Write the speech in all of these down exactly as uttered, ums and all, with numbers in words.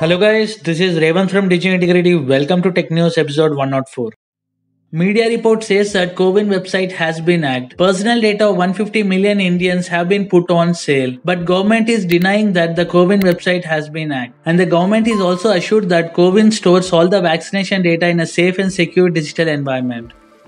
Hello guys, this is Revan from Digi Integrity. Welcome to Tech News episode one oh four. Media report says that CoWIN website has been hacked. Personal data of one hundred fifty million Indians have been put on sale. But government is denying that the CoWIN website has been hacked. And the government is also assured that CoWIN stores all the vaccination data in a safe and secure digital environment.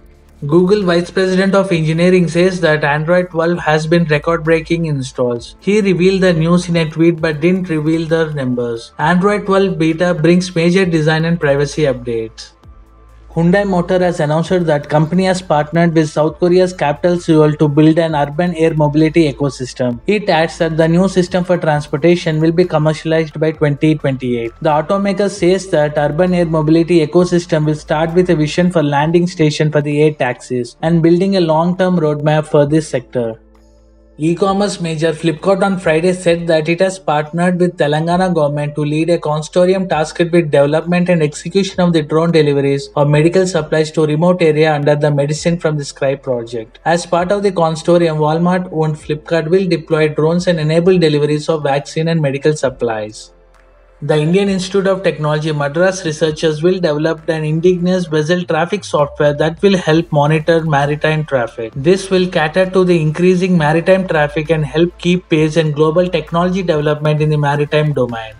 Google Vice President of Engineering says that Android twelve has been record-breaking installs. He revealed the news in a tweet but didn't reveal the numbers. Android twelve beta brings major design and privacy updates. Hyundai Motor has announced that company has partnered with South Korea's capital Seoul to build an urban air mobility ecosystem. It adds that the new system for transportation will be commercialized by twenty twenty-eight. The automaker says that urban air mobility ecosystem will start with a vision for landing station for the air taxis and building a long-term roadmap for this sector. E-commerce major Flipkart on Friday said that it has partnered with Telangana government to lead a consortium tasked with development and execution of the drone deliveries of medical supplies to remote area under the Medicine from the Sky project. As part of the consortium, Walmart-owned Flipkart will deploy drones and enable deliveries of vaccine and medical supplies. The Indian Institute of Technology Madras researchers will develop an indigenous vessel traffic software that will help monitor maritime traffic. This will cater to the increasing maritime traffic and help keep pace in global technology development in the maritime domain.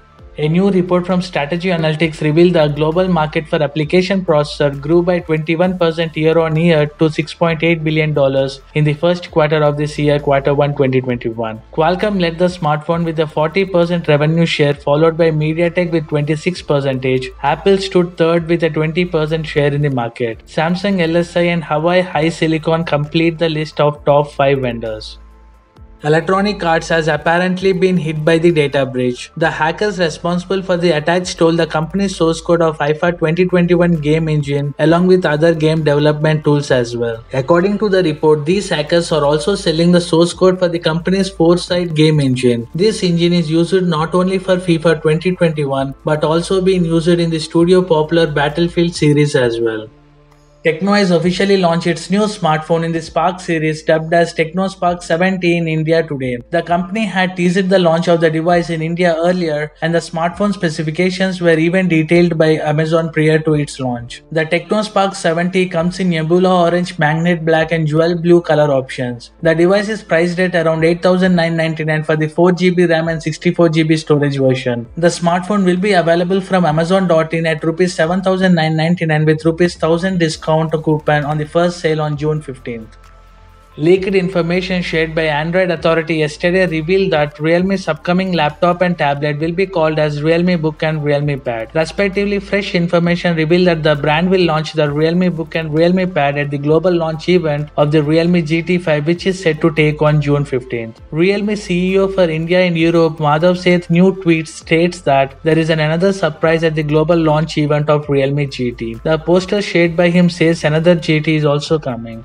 A new report from Strategy Analytics revealed the global market for application processor grew by twenty-one percent year-on-year to six point eight billion dollars in the first quarter of this year, quarter one twenty twenty-one. Qualcomm led the smartphone with a forty percent revenue share, followed by MediaTek with twenty-six percent. Apple stood third with a twenty percent share in the market. Samsung, L S I and Huawei HiSilicon complete the list of top five vendors. Electronic Arts has apparently been hit by the data breach. The hackers responsible for the attack stole the company's source code of FIFA twenty twenty-one game engine along with other game development tools as well. According to the report, these hackers are also selling the source code for the company's Foresight game engine. This engine is used not only for FIFA twenty twenty-one but also being used in the studio popular Battlefield series as well. Tecno has officially launched its new smartphone in the Spark series dubbed as Tecno Spark seventy in India today. The company had teased the launch of the device in India earlier and the smartphone specifications were even detailed by Amazon prior to its launch. The Tecno Spark seventy comes in Nebula Orange, Magnet Black and Jewel Blue color options. The device is priced at around eight thousand nine hundred ninety-nine for the four gigabyte RAM and sixty-four gigabyte storage version. The smartphone will be available from Amazon dot in at rupees seven thousand nine hundred ninety-nine with rupees one thousand discount coupon on the first sale on June fifteenth. Leaked information shared by Android Authority yesterday revealed that Realme's upcoming laptop and tablet will be called as Realme Book and Realme Pad. Respectively, fresh information revealed that the brand will launch the Realme Book and Realme Pad at the global launch event of the Realme G T five, which is set to take on June fifteenth. Realme C E O for India and Europe, Madhav Seth, new tweet states that there is an another surprise at the global launch event of Realme G T. The poster shared by him says another G T is also coming.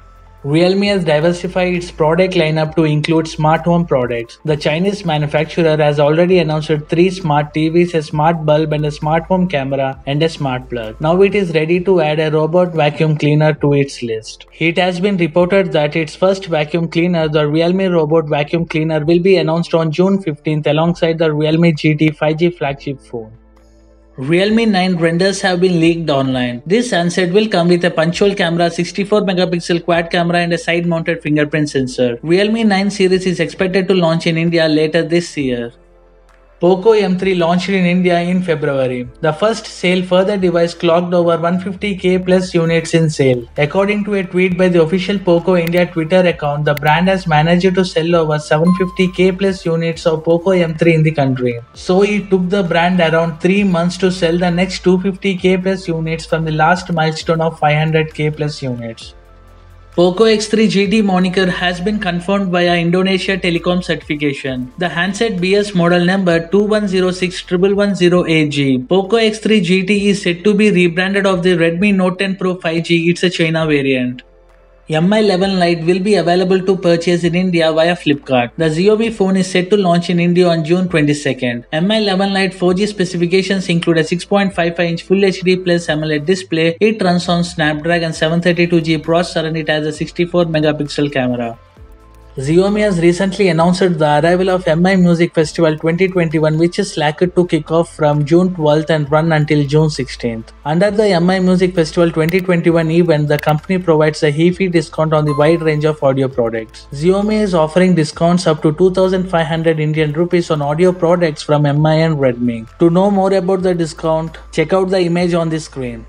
Realme has diversified its product lineup to include smart home products. The Chinese manufacturer has already announced three smart T Vs, a smart bulb and a smart home camera and a smart plug. Now it is ready to add a robot vacuum cleaner to its list. It has been reported that its first vacuum cleaner, the Realme Robot Vacuum Cleaner, will be announced on June fifteenth alongside the Realme G T five G flagship phone. Realme nine renders have been leaked online. This handset will come with a punch-hole camera, sixty-four megapixel quad camera and a side-mounted fingerprint sensor. Realme nine series is expected to launch in India later this year. Poco M three launched in India in February. The first sale for the device clocked over one hundred fifty K plus units in sale. According to a tweet by the official Poco India Twitter account, the brand has managed to sell over seven hundred fifty K plus units of Poco M three in the country. So it took the brand around three months to sell the next two hundred fifty K plus units from the last milestone of five hundred K plus units. Poco X three G T moniker has been confirmed via Indonesia Telecom certification. The handset B S model number two one zero six one one one zero A G. Poco X three G T is said to be rebranded of the Redmi Note ten Pro five G. It's a China variant. M I eleven Lite will be available to purchase in India via Flipkart. The Xiaomi phone is set to launch in India on June twenty-second. M I eleven Lite four G specifications include a six point five five inch Full H D Plus AMOLED display. It runs on Snapdragon seven thirty-two G processor and it has a sixty-four megapixel camera. Xiaomi has recently announced the arrival of M I Music Festival twenty twenty-one, which is slated to kick off from June twelfth and run until June sixteenth. Under the M I Music Festival twenty twenty-one event, the company provides a heavy discount on the wide range of audio products. Xiaomi is offering discounts up to two thousand five hundred Indian rupees on audio products from M I and Redmi. To know more about the discount, check out the image on the screen.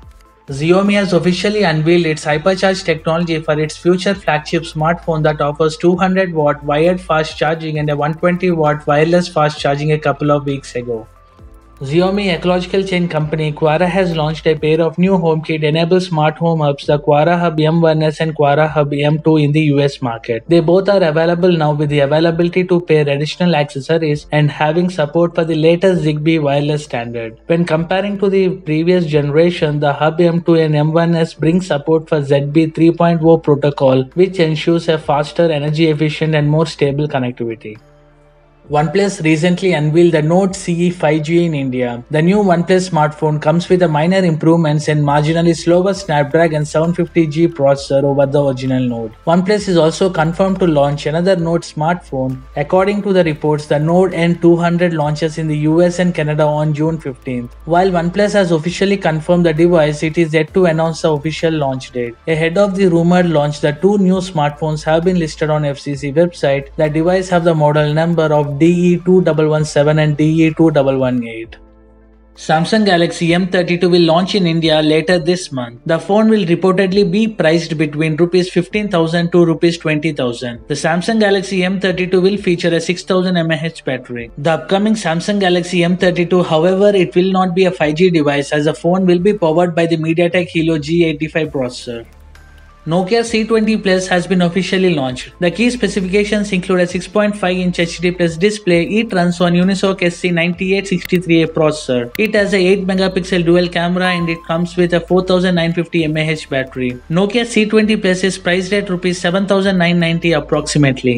Xiaomi has officially unveiled its Hypercharge technology for its future flagship smartphone that offers two hundred watt wired fast charging and a one hundred twenty watt wireless fast charging a couple of weeks ago. Xiaomi ecological chain company Qara has launched a pair of new HomeKit-enabled smart home hubs, the Qara Hub M one S and Qara Hub M two in the U S market. They both are available now with the availability to pair additional accessories and having support for the latest Zigbee wireless standard. When comparing to the previous generation, the Hub M two and M one S bring support for Z B three point oh protocol, which ensures a faster, energy efficient and more stable connectivity. OnePlus recently unveiled the Note C E five G in India. The new OnePlus smartphone comes with a minor improvements and marginally slower Snapdragon seven fifty G processor over the original Note. OnePlus is also confirmed to launch another Note smartphone. According to the reports, the Note N two hundred launches in the U S and Canada on June fifteenth. While OnePlus has officially confirmed the device, it is yet to announce the official launch date. Ahead of the rumored launch, the two new smartphones have been listed on F C C website. The device have the model number of D E two one one seven and D E two one one eight. Samsung Galaxy M thirty-two will launch in India later this month. The phone will reportedly be priced between rupees fifteen thousand to rupees twenty thousand. The Samsung Galaxy M thirty-two will feature a six thousand milliamp hour battery. The upcoming Samsung Galaxy M thirty-two, however, it will not be a five G device as the phone will be powered by the MediaTek Helio G eighty-five processor. Nokia C twenty Plus has been officially launched. The key specifications include a six point five inch H D Plus display. It runs on Unisoc S C ninety-eight sixty-three A processor. It has a eight megapixel dual camera and it comes with a four thousand nine hundred fifty milliamp hour battery. Nokia C twenty Plus is priced at rupees seven thousand nine hundred ninety approximately.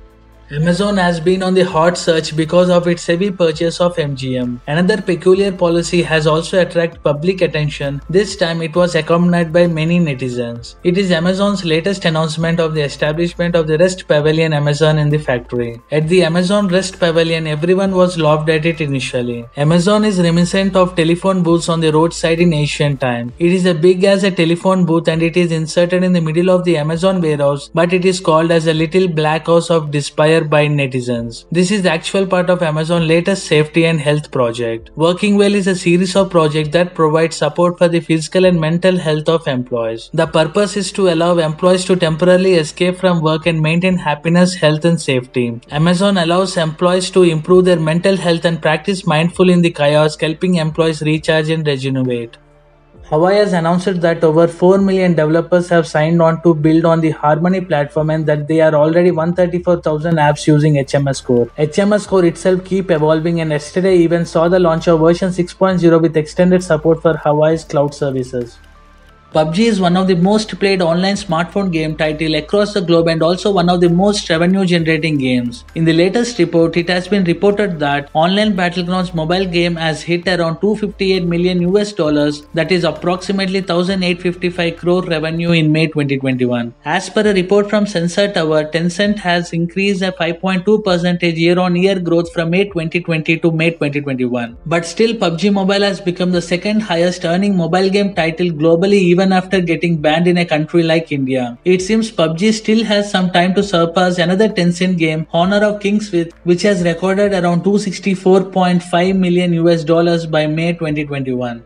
Amazon has been on the hot search because of its heavy purchase of M G M. Another peculiar policy has also attracted public attention. This time it was accompanied by many netizens. It is Amazon's latest announcement of the establishment of the Rest Pavilion Amazon in the factory. At the Amazon Rest Pavilion, everyone was laughed at it initially. Amazon is reminiscent of telephone booths on the roadside in ancient time. It is as big as a telephone booth and it is inserted in the middle of the Amazon warehouse, but it is called as a little black house of despair by netizens. This is the actual part of Amazon's latest safety and health project. Working Well is a series of projects that provide support for the physical and mental health of employees. The purpose is to allow employees to temporarily escape from work and maintain happiness, health and safety. Amazon allows employees to improve their mental health and practice mindful in the chaos, helping employees recharge and regenerate. Huawei has announced that over four million developers have signed on to build on the Harmony platform and that they are already one hundred thirty-four thousand apps using H M S Core. H M S Core itself keep evolving and yesterday even saw the launch of version six point oh with extended support for Huawei's cloud services. P U B G is one of the most played online smartphone game title across the globe and also one of the most revenue generating games. In the latest report, it has been reported that online Battlegrounds mobile game has hit around two hundred fifty-eight million U S dollars, that is approximately one thousand eight hundred fifty-five crore revenue in May twenty twenty-one. As per a report from Sensor Tower, Tencent has increased a five point two percent year on year growth from May twenty twenty to May twenty twenty-one. But still, P U B G Mobile has become the second highest earning mobile game title globally even after getting banned in a country like India. It seems P U B G still has some time to surpass another Tencent game, Honor of Kings, with which has recorded around two hundred sixty-four point five million U S dollars by May twenty twenty-one.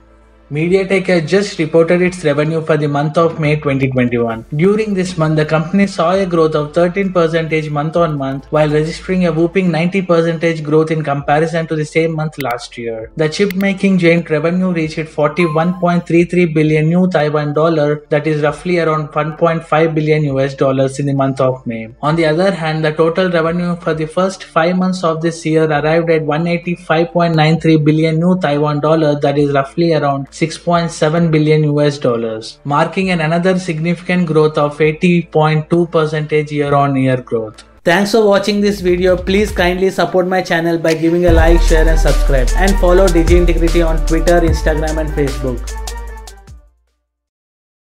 MediaTek has just reported its revenue for the month of May twenty twenty-one. During this month, the company saw a growth of thirteen percent month on month while registering a whopping ninety percent growth in comparison to the same month last year. The chip making giant revenue reached forty-one point three three billion new Taiwan dollar, that is roughly around one point five billion U S dollars in the month of May. On the other hand, the total revenue for the first five months of this year arrived at one hundred eighty-five point nine three billion new Taiwan dollar, that is roughly around six point seven billion U S dollars, marking an another significant growth of eighty point two percent year on year growth. Thanks for watching this video. Please kindly support my channel by giving a like, share and subscribe, and follow Digi Integrity on Twitter, Instagram and Facebook.